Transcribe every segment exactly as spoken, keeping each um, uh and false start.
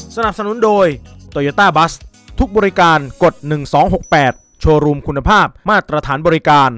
สนับสนุนโดย Toyota Bus ทุกบริการกดหนึ่งสองหกแปดโชว์รูมคุณภาพมาตรฐานบริการ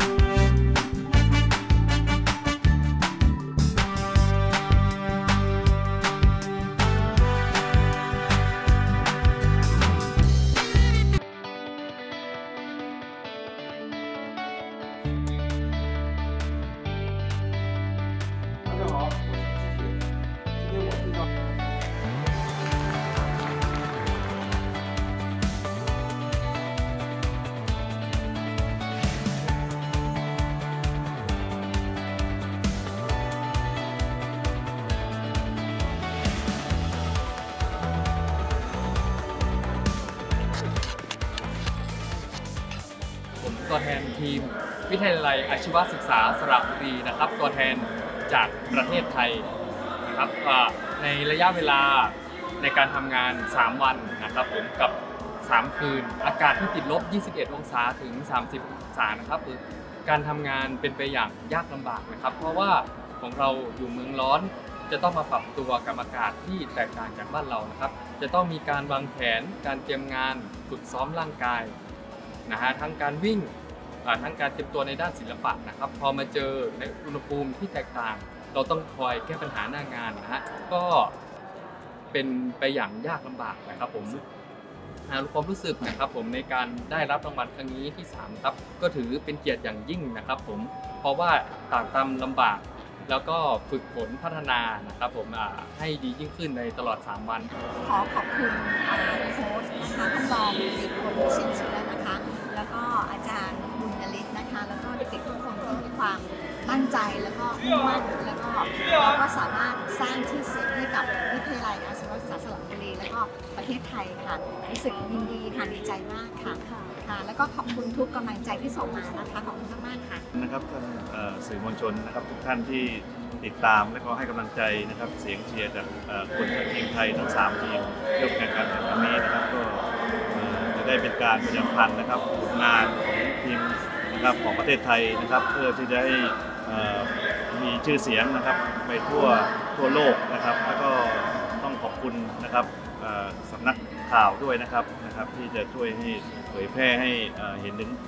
ตัวแทนทีมวิทยาลัยอาชีวศึกษาสระบุรีนะครับตัวแทนจากประเทศไทยนะครับในระยะเวลาในการทำงานสามวันนะครับผมกับสามคืนอากาศที่ติดลบยี่สิบเอ็ดองศาถึงสามสิบองศานะครับคือการทำงานเป็นไปอย่างยากลำบากนะครับเพราะว่าของเราอยู่เมืองร้อนจะต้องมาปรับตัวกับอากาศที่แตกต่างจากบ้านเรานะครับจะต้องมีการวางแผนการเตรียมงานฝึกซ้อมร่างกายนะฮะทั้งการวิ่งทั้งการเตรียมตัวในด้านศิลปะนะครับพอมาเจอในอุณหภูมิที่แตกต่างเราต้องคอยแก้ปัญหาหน้างานนะฮะก็เป็นไปอย่างยากลำบากนะครับผมความรู้สึกนะครับผมในการได้รับรางวัลครั้งนี้ที่สามครับก็ถือเป็นเกียรติอย่างยิ่งนะครับผมเพราะว่าต่างตามลำบากแล้วก็ฝึกฝนพัฒนานะครับผมให้ดียิ่งขึ้นในตลอดสามวันขอขอบคุณโค้ชนะคะท่านรองดิกรมเชียนเชื้อนะคะแล้วก็อาจารย์บุญยฤทธิ์นะคะแล้วก็เด็กๆทุกคนที่มีความตั้งใจแล้วก็มุ่งมั่นแล้วก็แล้วก็สามารถสร้างชื่อเสียงให้กับวิทยาลัยอาชีวศึกษาสระบุรีแล้วก็ประเทศไทยค่ะรู้สึกยินดีค่ะดีใจมากค่ะค่ะแล้วก็ขอบคุณทุกกำลังใจที่ส่งมานะคะขอบคุณมากๆค่ะนะครับท่านสื่อมวลชนนะครับทุกท่านที่ติดตามและก็ให้กำลังใจนะครับเสียงเชียร์จากคนจากทีมไทยทั้งสามทีมเรื่องการแข่งขันครั้งนี้นะครับก็จะได้เป็นการประชาสัมพันธ์นะครับผลงานของทีมนะครับของประเทศไทยนะครับเพื่อที่จะให้มีชื่อเสียงนะครับไปทั่วทั่วโลกนะครับแล้วก็ต้องขอบคุณนะครับสำนักข่าวด้วยนะครับนะครับที่จะช่วยให้เผยแพร่ให้เห็นถึง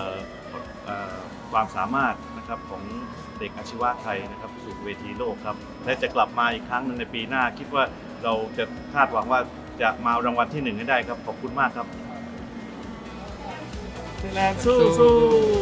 ความสามารถนะครับของเด็กอาชีวะไทยนะครับสู่เวทีโลกครับและจะกลับมาอีกครั้งหนึ่งในปีหน้าคิดว่าเราจะคาดหวังว่าจะมารางวัลที่หนึ่งให้ได้ครับขอบคุณมากครับไทยแลนด์สู้สู้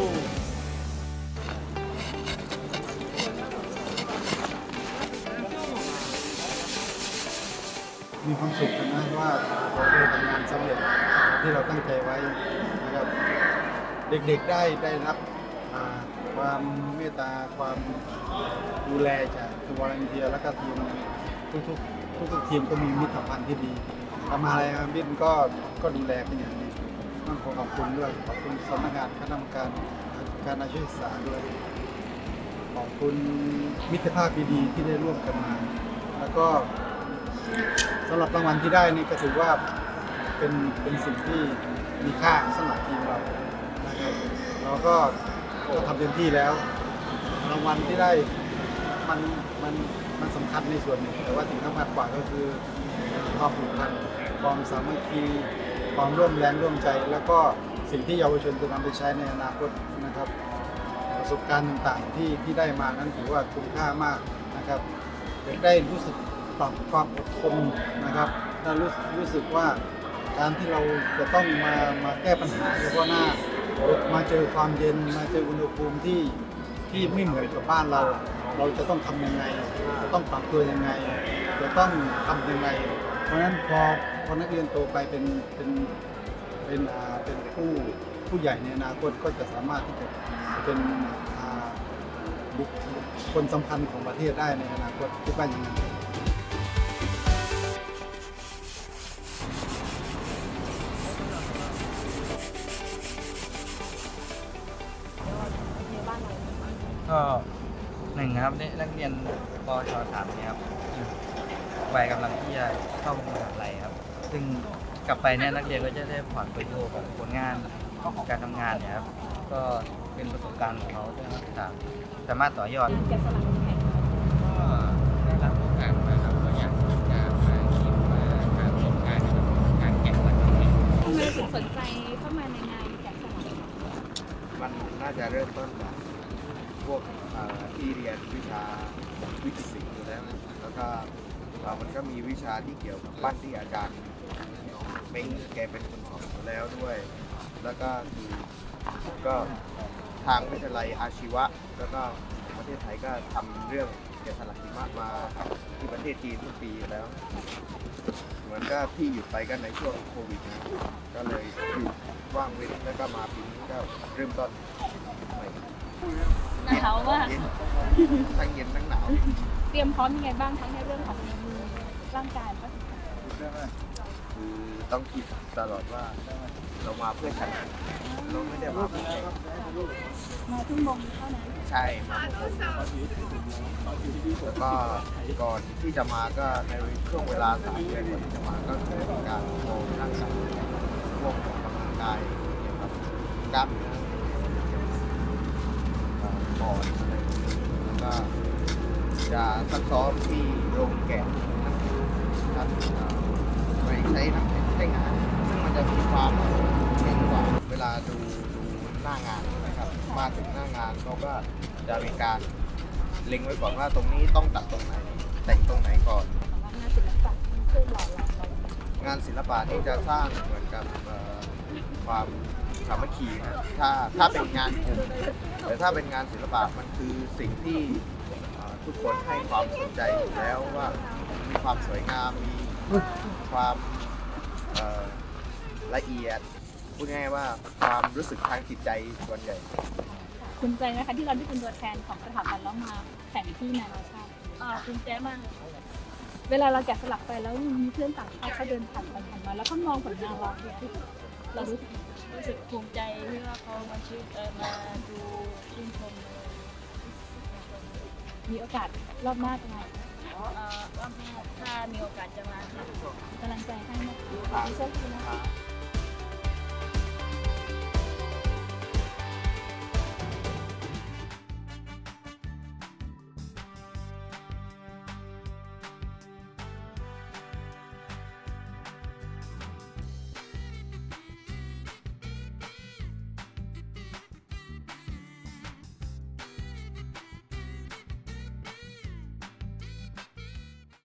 มีความสุขนะว่าเราได้ทำงานสำเร็จที่เราตั้งใจไว้นะครับเด็กๆได้ได้รับความเมตตาความดูแลจากทีมวอลเลนเทียและก็ทีมทุกๆทุกๆทีมก็มีมิตรสัมพันธ์ที่ดีทำอะไรมิตรก็ก็ดูแลเป็นอย่างดีต้องขอขอบคุณด้วยขอบคุณสำนักงานคณะกรรมการการอาชีวศึกษาด้วยขอบคุณมิตรภาพดีๆที่ได้ร่วมกันมาแล้วก็สำหรับรางวัลที่ได้นี่ก็ถือว่าเป็นเป็นสิ่งที่มีค่าสำหรับทีมเรานะครับเราก็ก็ทำเต็มที่แล้วรางวัลที่ได้มันมันมันสำคัญในส่วนหนึ่งแต่ว่าสิ่งสำคัญกว่าก็คือความผูกพันความสามัคคีความร่วมแรงร่วมใจแล้วก็สิ่งที่เยาวชนจะนำไปใช้ในอนาคตนะครับประสบการณ์ต่างๆที่ที่ได้มานั้นถือว่าคุ้มค่ามากนะครับได้รู้สึกปรับความอดทนนะครับได้รู้รู้สึกว่าการที่เราจะต้องมามาแก้ปัญหาเฉพาะหน้ามาเจอความเย็นมาเจออุณหภูมิที่ที่ไม่เหมือนกับบ้านเราเราจะต้องทำยังไงจะต้องปรับตัวยังไงจะต้องทำยังไงเพราะฉะนั้นพอพอนักเรียนโตไปเป็นเป็นเป็นอ่าเป็นผู้ผู้ใหญ่ในอนาคตก็จะสามารถที่จะเป็นอ่าบุคคลสำคัญของประเทศได้ในอนาคตคิดว่าอย่างนั้นก็หนึ่งครับนักเรียนป.ช.สามเนี่ยครับวัยกำลังที่จะเข้ามหาวิทยาลัยครับซึ่งกลับไปเนี่ยนักเรียนก็จะได้ผ่อนประโยชน์ของผลงานของการทำงานเนี่ยครับก็เป็นประสบการณ์ของเขาที่เราสามารถต่อยอดก็ได้รับโอกาสมาครับก็อยากจะมาคิดมาทางเริ่มต้นจากพวกเอ่อที่เรียนวิชาวิทย์ศิลป์อยู่แล้วนะแล้วก็เอ่อมันก็มีวิชาที่เกี่ยวกับปั้นที่อาจารย์เม้งแกเป็นคนสอนอยู่แล้วด้วย แล้วก็คือก็ทางวิทยาลัยอาชีวะแล้วก็ประเทศไทยก็ทำเรื่องแกะสลักหิมะมาที่ประเทศจีนทุกปีอยู่แล้ว เหมือนก็ที่หยุดไปก็ในช่วงโควิดนะก็เลยหยุดว่างเว้นแล้วก็มาปีนี้ก็เริ่มต้นใหม่หนาวมากเย็นทั้งเย็นทั้งหนาวเตรียมพร้อมยังไงบ้างทั้งในเรื่องของร่างกายและคือต้องคิดตลอดว่าเรามาเพื่อชนะเราไม่ได้มาเพื่อแข่งมาทุ่งมงเท่านั้นใช่มาผมแล้วก็ก่อนที่จะมาก็ในช่วงเวลาสามเดือนก่อนที่จะมาก็คือมีการโมร่างกายพวกออกกำลังกายเกี่ยวกับกล้ามเนื้อปอดอะไรแล้วก็จะซักซ้อมที่โรงแกะนะครับไม่ใช้น้ำแข็งใช้งานซึ่งมันจะมีความเก่งกว่าเวลาดูดูหน้างานนะครับมาถึงหน้างานเขาก็จะมีการเล็งไว้ก่อนว่าตรงนี้ต้องตัดตรงไหนแต่งตรงไหนก่อนงานศิลปะมันช่วยหล่อหลอมเรางานศิลปะนี่จะสร้างเหมือนกับเอ่อความสามัคคีนะถ้าถ้าเป็นงานกลุ่มแต่ถ้าเป็นงานศิลปะมันคือสิ่งที่เอ่อทุกคนให้ความสนใจอยู่แล้วว่ามีความสวยงามมีความเอ่อละเอียดพูดง่ายๆว่าความรู้สึกทางจิตใจส่วนใหญ่คุณใจไหมคะที่เราได้เป็นตัวแทนของสถาบันแล้วมาแข่งที่นานาชาติอ่าคุณใจมากเวลาเราแกะสลักไปแล้วมีเพื่อนต่างชาติเขาเดินผ่านไปผ่านมาแล้วก็มองผลงานเราเนี่ยเรารู้สึกรู้สึกภูมิใจที่ว่าเขามาชื่นเออมาดูชื่นชมเลยมีโอกาสรอบหน้าจะมาเอ่อว่าถ้ามีโอกาสจะมาค่ะกำลังใจให้นะคะขอบคุณนะคะ